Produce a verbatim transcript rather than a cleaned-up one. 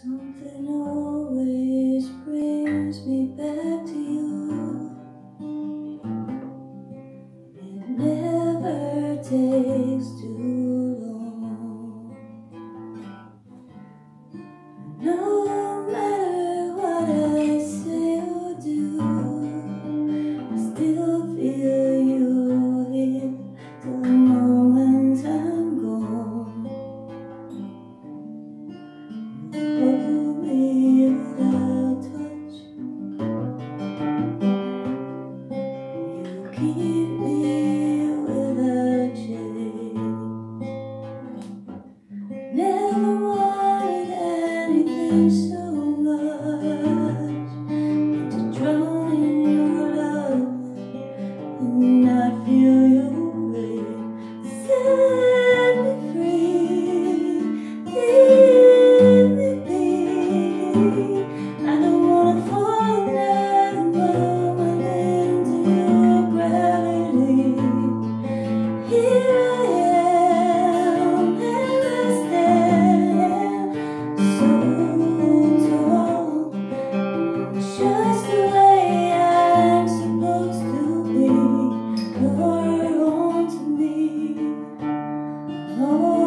Something always brings me back to you. It never takes too long. No matter what I say or do, I still feel you here till the moment I'm gone. Hold me without touch. You keep me without change. Never wanted anything so much than to drown in your love and not feel your weight. Set me free, leave me be. I don't wanna fall another moment into your gravity. Here I am, and I stand so tall, just the way I'm supposed to be. You're on to me. Oh,